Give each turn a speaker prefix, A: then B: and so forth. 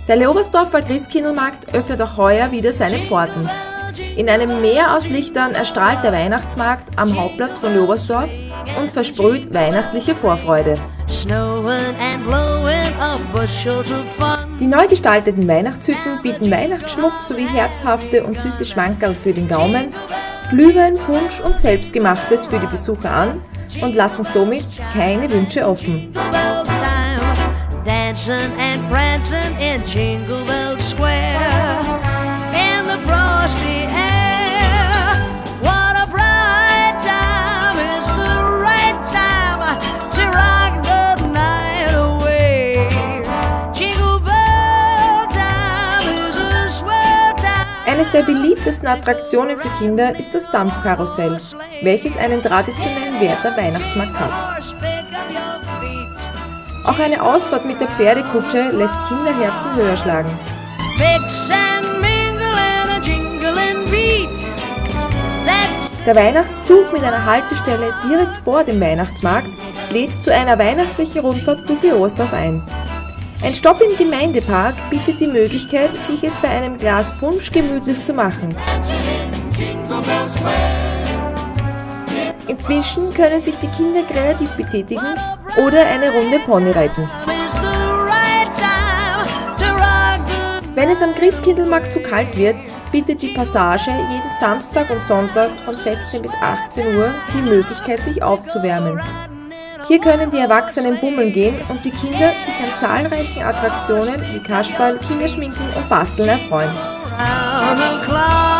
A: Der Leobersdorfer Christkindlmarkt öffnet auch heuer wieder seine Pforten. In einem Meer aus Lichtern erstrahlt der Weihnachtsmarkt am Hauptplatz von Leobersdorf und versprüht weihnachtliche Vorfreude. Die neu gestalteten Weihnachtshütten bieten Weihnachtsschmuck sowie herzhafte und süße Schmankerl für den Gaumen, Glühwein, Punsch und Selbstgemachtes für die Besucher an und lassen somit keine Wünsche offen. Eines der beliebtesten Attraktionen für Kinder ist das Dampfkarussell, welches einen traditionellen Werther Weihnachtsmarkt hat. Auch eine Ausfahrt mit der Pferdekutsche lässt Kinderherzen höher schlagen. Der Weihnachtszug mit einer Haltestelle direkt vor dem Weihnachtsmarkt lädt zu einer weihnachtlichen Rundfahrt durch Leobersdorf ein. Ein Stopp im Gemeindepark bietet die Möglichkeit, sich es bei einem Glas Punsch gemütlich zu machen. Inzwischen können sich die Kinder kreativ betätigen oder eine Runde Pony reiten. Wenn es am Christkindlmarkt zu kalt wird, bietet die Passage jeden Samstag und Sonntag von 16 bis 18 Uhr die Möglichkeit, sich aufzuwärmen. Hier können die Erwachsenen bummeln gehen und die Kinder sich an zahlreichen Attraktionen wie Kasperl, Kinderschminken und Basteln erfreuen.